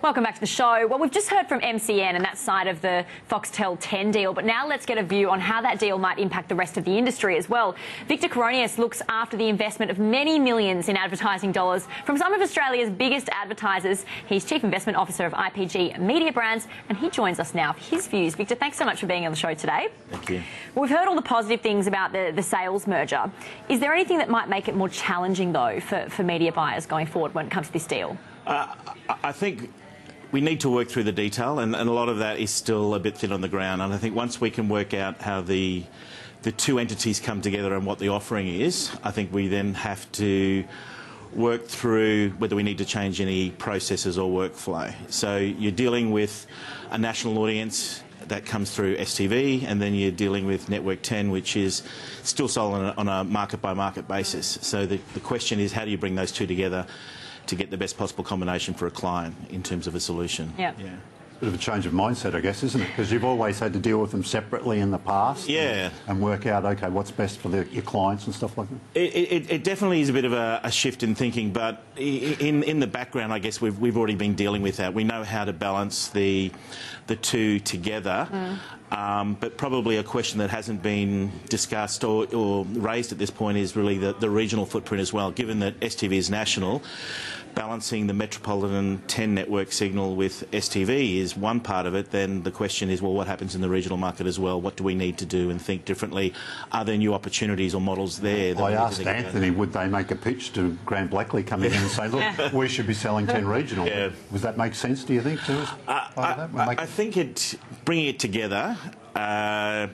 Welcome back to the show. Well, we've just heard from MCN and that side of the Foxtel 10 deal, but now let's get a view on how that deal might impact the rest of the industry as well. Victor Coronius looks after the investment of many millions in advertising dollars from some of Australia's biggest advertisers. He's Chief Investment Officer of IPG Media Brands, and he joins us now for his views. Victor, thanks so much for being on the show today. Thank you. Well, we've heard all the positive things about the sales merger. Is there anything that might make it more challenging, though, for media buyers going forward when it comes to this deal? I think we need to work through the detail, and a lot of that is still a bit thin on the ground. And I think once we can work out how the two entities come together and what the offering is, I think we then have to work through whether we need to change any processes or workflow. So you're dealing with a national audience that comes through STV, and then you're dealing with Network 10, which is still sold on a market-by-market basis. So the question is, how do you bring those two together to get the best possible combination for a client in terms of a solution? Yeah. Bit of a change of mindset, I guess, isn't it? Because you've always had to deal with them separately in the past. Yeah. And work out, OK, what's best for your clients and stuff like that. It definitely is a bit of a shift in thinking, but in the background, I guess we've already been dealing with that. We know how to balance the two together. But probably a question that hasn't been discussed or raised at this point is really the regional footprint as well. Given that STV is national, balancing the Metropolitan 10 network signal with STV is one part of it. Then the question is, well, what happens in the regional market as well? What do we need to do and think differently? Are there new opportunities or models there? I asked Anthony, would they make a pitch to Graham Blackley coming in and say, look, we should be selling 10 regional? Yeah. Does that make sense, do you think, to us? I think bringing it together there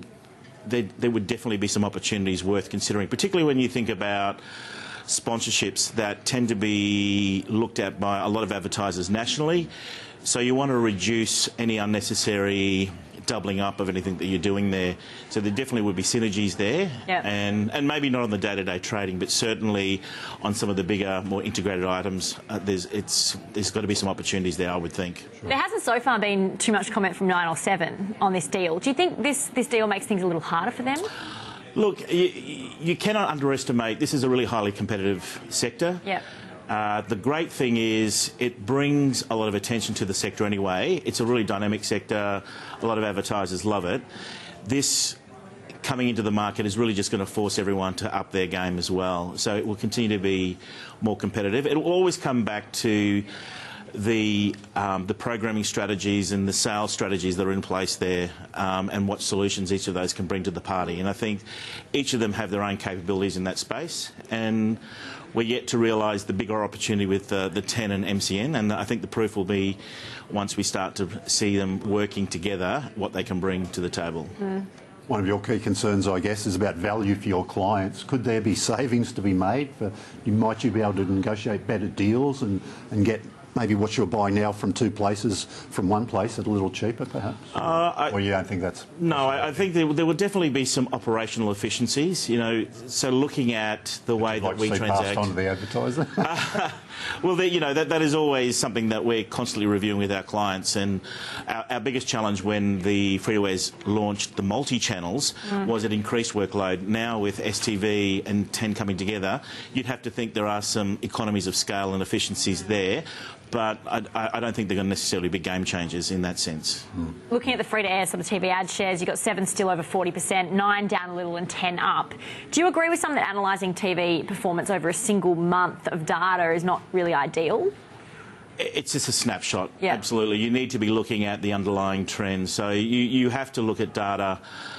would definitely be some opportunities worth considering, particularly when you think about sponsorships that tend to be looked at by a lot of advertisers nationally. So you want to reduce any unnecessary doubling up of anything that you're doing there. So there definitely would be synergies there. Yep. And maybe not on the day-to-day trading, but certainly on some of the bigger, more integrated items, there's got to be some opportunities there, I would think. Sure. There hasn't so far been too much comment from 9 or 7 on this deal. Do you think this deal makes things a little harder for them? Look, you cannot underestimate, this is a really highly competitive sector. Yep. The great thing is it brings a lot of attention to the sector anyway. It's a really dynamic sector. A lot of advertisers love it. This coming into the market is really just going to force everyone to up their game as well. So it will continue to be more competitive. It will always come back to the programming strategies and the sales strategies that are in place there, and what solutions each of those can bring to the party. And I think each of them have their own capabilities in that space, and we're yet to realise the bigger opportunity with the 10 and MCN, and I think the proof will be once we start to see them working together, what they can bring to the table. One of your key concerns, I guess, is about value for your clients. Could there be savings to be made? Might you be able to negotiate better deals and get maybe what you're buying now from two places from one place at a little cheaper, perhaps? Or you don't think that's... No, I think there will definitely be some operational efficiencies, you know, so looking at the way that we transact... passed on to the advertiser? Well, that is always something that we're constantly reviewing with our clients, and our biggest challenge when the free-to-airs launched the multi-channels was it increased workload. Now with STV and 10 coming together, you'd have to think there are some economies of scale and efficiencies there, but I don't think they're going to necessarily be game changers in that sense. Looking at the free-to-air sort of TV ad shares, you've got 7 still over 40%, 9 down a little and 10 up. Do you agree with some that analysing TV performance over a single month of data is not really ideal? It's just a snapshot, yeah. Absolutely. You need to be looking at the underlying trends. So you have to look at data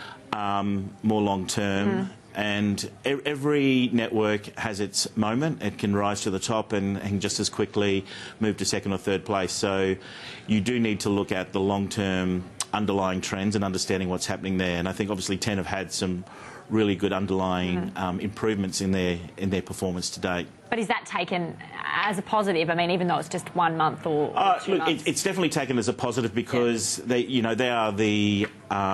more long-term. And every network has its moment. It can rise to the top and just as quickly move to second or third place. So you do need to look at the long-term underlying trends and understanding what's happening there. And I think obviously 10 have had some really good underlying improvements in their performance to date. But is that taken as a positive? I mean, even though it's just 1 month or 2 months? It's definitely taken as a positive because they are the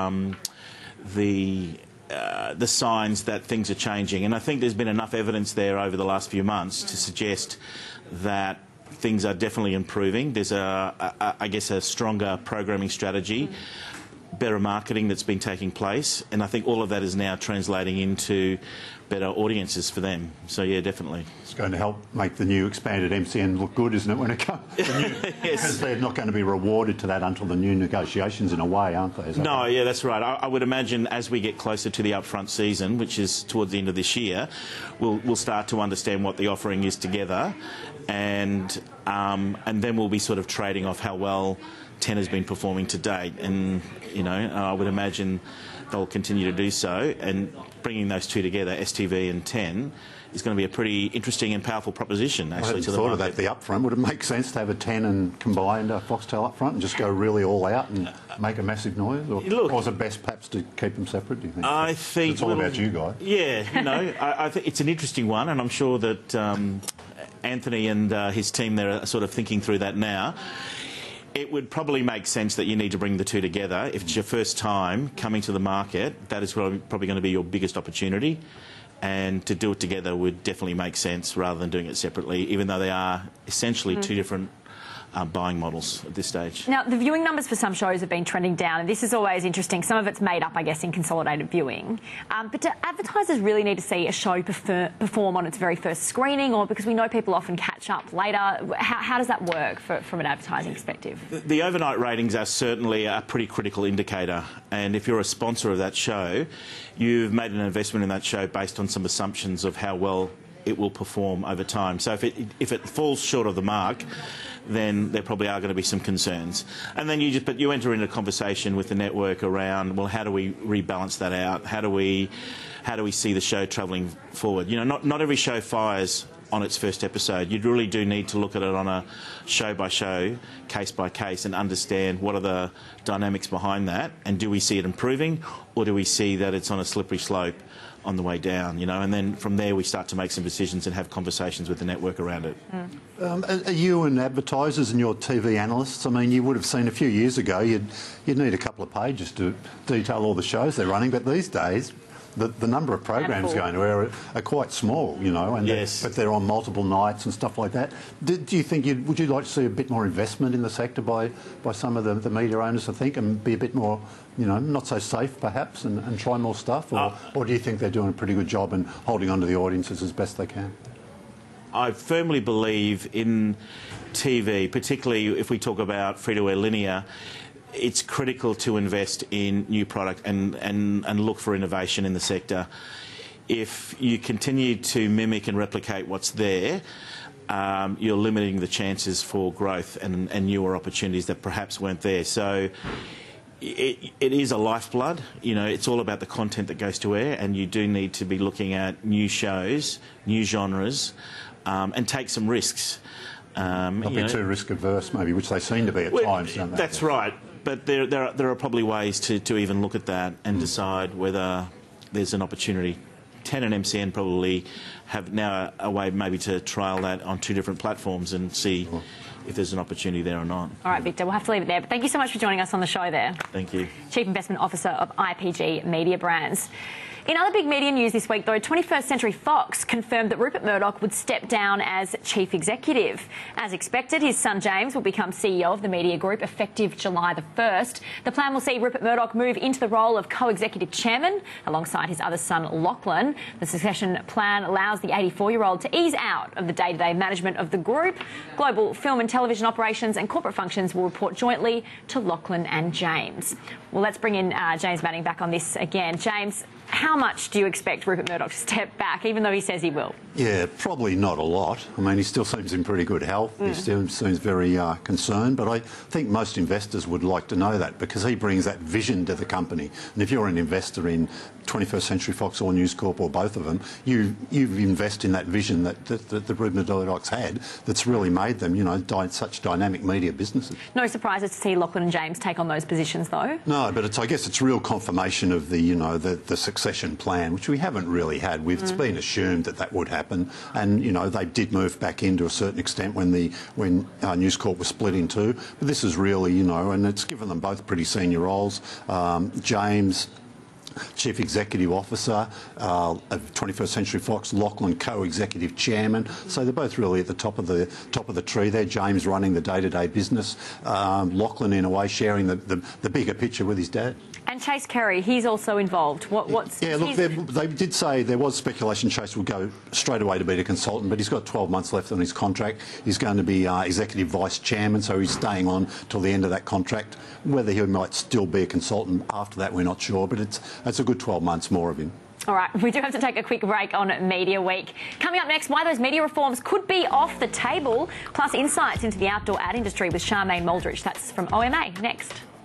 signs that things are changing, and I think there's been enough evidence there over the last few months to suggest that things are definitely improving. There's I guess a stronger programming strategy. better marketing that's been taking place, and I think all of that is now translating into better audiences for them. So yeah, definitely. It's going to help make the new expanded MCN look good, isn't it, when it comes? Yes. Because they're not going to be rewarded to that until the new negotiations, in a way, aren't they? No, yeah, that's right. I would imagine as we get closer to the upfront season, which is towards the end of this year, we'll start to understand what the offering is together, and then we'll be sort of trading off how well 10 has been performing to date, and I would imagine they'll continue to do so, and bringing those two together, STV and 10, is going to be a pretty interesting and powerful proposition, actually, to the market. I hadn't thought of that, the upfront. Would it make sense to have a 10 and combined Foxtel upfront and just go really all out and make a massive noise? Or is it best perhaps to keep them separate, do you think? I think... It's all about you guys. Yeah, I think it's an interesting one, and I'm sure that Anthony and his team there are sort of thinking through that now. It would probably make sense that you need to bring the two together. If it's your first time coming to the market, that is probably going to be your biggest opportunity. And to do it together would definitely make sense rather than doing it separately, even though they are essentially two different buying models at this stage. Now, the viewing numbers for some shows have been trending down, and this is always interesting. Some of it's made up, I guess, in consolidated viewing. But do advertisers really need to see a show perform on its very first screening, or because we know people often catch up later? How does that work from an advertising perspective? The overnight ratings are certainly a pretty critical indicator, and if you're a sponsor of that show, you've made an investment in that show based on some assumptions of how well it will perform over time. So if it falls short of the mark, then there probably are going to be some concerns. And then you enter into a conversation with the network around, well, how do we rebalance that out? How do we see the show travelling forward? Not every show fires on its first episode. You really do need to look at it on a show-by-show, case-by-case, and understand what are the dynamics behind that, and do we see it improving, or do we see that it's on a slippery slope on the way down, and then from there we start to make some decisions and have conversations with the network around it. Are you and advertisers and your TV analysts, I mean, you would have seen a few years ago you'd need a couple of pages to detail all the shows they're running, but these days the number of programs going to air are quite small, and yes. But they're on multiple nights and stuff like that. Do you think would you like to see a bit more investment in the sector by some of the media owners, I think, and be a bit more, not so safe perhaps, and try more stuff, or do you think they're doing a pretty good job and holding on to the audiences as best they can? I firmly believe in TV, particularly if we talk about free-to-air linear. It's critical to invest in new product and look for innovation in the sector. If you continue to mimic and replicate what's there, you're limiting the chances for growth and newer opportunities that perhaps weren't there. So it is a lifeblood. It's all about the content that goes to air, and you do need to be looking at new shows, new genres, and take some risks. Not be too risk averse, maybe, which they seem to be at times, don't they? That's right. But there are probably ways to even look at that and decide whether there's an opportunity. 10 and MCN probably have now a way maybe to trial that on two different platforms and see if there's an opportunity there or not. All right, Victor, we'll have to leave it there. But thank you so much for joining us on the show there. Thank you. Chief Investment Officer of IPG Media Brands. In other big media news this week, though, 21st Century Fox confirmed that Rupert Murdoch would step down as chief executive. As expected, his son James will become CEO of the media group effective July the 1st. The plan will see Rupert Murdoch move into the role of co-executive chairman alongside his other son Lachlan. The succession plan allows the 84-year-old to ease out of the day-to-day management of the group. Global film and television operations and corporate functions will report jointly to Lachlan and James. Well, let's bring in James Manning back on this again. James, how much do you expect Rupert Murdoch to step back, even though he says he will? Yeah, probably not a lot. I mean, he still seems in pretty good health. He still seems very concerned, but I think most investors would like to know that because he brings that vision to the company. And if you're an investor in 21st Century Fox or News Corp or both of them, you invest in that vision that Rupert Murdoch's had that's really made them, such dynamic media businesses. No surprises to see Lachlan and James take on those positions, though? No, but I guess it's real confirmation of the succession plan, which we haven't really had. It's been assumed that would happen, and they did move back in to a certain extent when News Corp was split in two. But this is really, and it's given them both pretty senior roles. James, Chief Executive Officer of 21st Century Fox, Lachlan Co-Executive Chairman. So they're both really at the top of the tree there. James running the day-to-day business. Lachlan, in a way, sharing the bigger picture with his dad. And Chase Carey, he's also involved. What's yeah, look, they did say there was speculation Chase would go straight away to be a consultant, but he's got 12 months left on his contract. He's going to be executive vice chairman, so he's staying on till the end of that contract. Whether he might still be a consultant after that, we're not sure, but it's a good 12 months more of him. All right, we do have to take a quick break on Media Week. Coming up next, why those media reforms could be off the table, plus insights into the outdoor ad industry with Charmaine Muldridge. That's from OMA next.